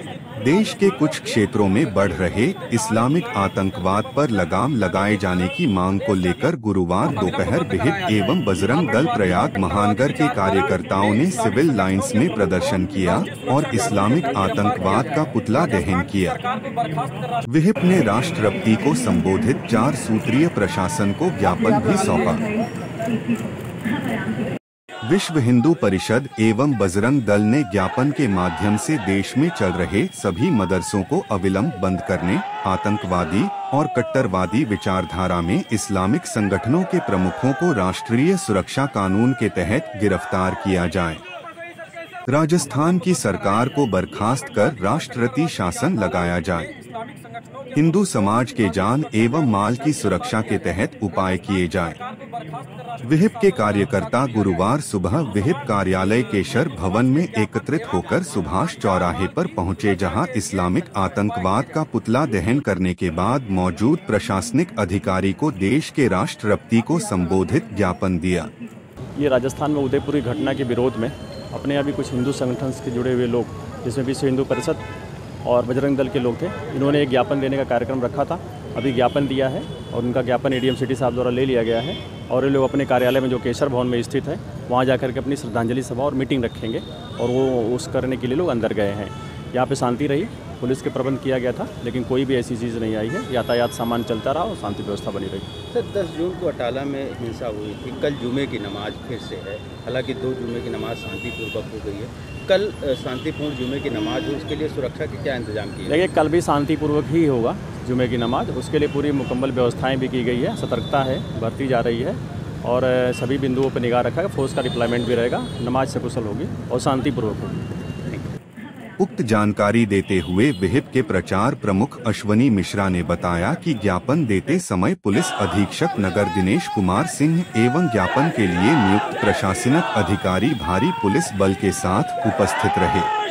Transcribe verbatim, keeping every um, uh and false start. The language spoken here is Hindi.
देश के कुछ क्षेत्रों में बढ़ रहे इस्लामिक आतंकवाद पर लगाम लगाए जाने की मांग को लेकर गुरुवार दोपहर विहिप एवं बजरंग दल प्रयाग महानगर के कार्यकर्ताओं ने सिविल लाइंस में प्रदर्शन किया और इस्लामिक आतंकवाद का पुतला दहन किया। विहिप ने राष्ट्रपति को संबोधित चार सूत्रीय प्रशासन को ज्ञापन भी सौंपा। विश्व हिंदू परिषद एवं बजरंग दल ने ज्ञापन के माध्यम से देश में चल रहे सभी मदरसों को अविलंब बंद करने, आतंकवादी और कट्टरवादी विचारधारा में इस्लामिक संगठनों के प्रमुखों को राष्ट्रीय सुरक्षा कानून के तहत गिरफ्तार किया जाए। राजस्थान की सरकार को बर्खास्त कर राष्ट्रपति शासन लगाया जाए। हिंदू समाज के जान एवं माल की सुरक्षा के तहत उपाय किए जाए। विहिप के कार्यकर्ता गुरुवार सुबह विहिप कार्यालय केशर भवन में एकत्रित होकर सुभाष चौराहे पर पहुंचे, जहां इस्लामिक आतंकवाद का पुतला दहन करने के बाद मौजूद प्रशासनिक अधिकारी को देश के राष्ट्रपति को संबोधित ज्ञापन दिया। ये राजस्थान में उदयपुरी घटना के विरोध में अपने अभी कुछ हिंदू संगठन से जुड़े हुए लोग, जिसमें विश्व हिंदू परिषद और बजरंग दल के लोग थे, इन्होंने एक ज्ञापन देने का कार्यक्रम रखा था। अभी ज्ञापन दिया है और उनका ज्ञापन एडीएम सिटी साहब द्वारा ले लिया गया है और ये लोग अपने कार्यालय में जो केशर भवन में स्थित है वहाँ जाकर के अपनी श्रद्धांजलि सभा और मीटिंग रखेंगे और वो उस करने के लिए लोग अंदर गए हैं। यहाँ पे शांति रही, पुलिस के प्रबंध किया गया था, लेकिन कोई भी ऐसी चीज़ नहीं आई है। यातायात सामान चलता रहा और शांति व्यवस्था बनी रही। सर, दस जून को अटाला में हिंसा हुई थी, कल जुमे की नमाज फिर से है। हालांकि दो जुमे की नमाज शांतिपूर्वक हो गई है। कल शांतिपूर्ण जुमे की नमाज हो, उसके लिए सुरक्षा के क्या इंतजाम किए? देखिए, कल भी शांतिपूर्वक ही होगा जुमे की नमाज। उसके लिए पूरी मुकम्मल व्यवस्थाएँ भी की गई है, सतर्कता है बरती जा रही है और सभी बिंदुओं पर निगाह रखा है। फोर्स का डिप्लॉयमेंट भी रहेगा। नमाज सकुशल होगी और शांतिपूर्वक होगी। उक्त जानकारी देते हुए विहिप के प्रचार प्रमुख अश्वनी मिश्रा ने बताया कि ज्ञापन देते समय पुलिस अधीक्षक नगर दिनेश कुमार सिंह एवं ज्ञापन के लिए नियुक्त प्रशासनिक अधिकारी भारी पुलिस बल के साथ उपस्थित रहे।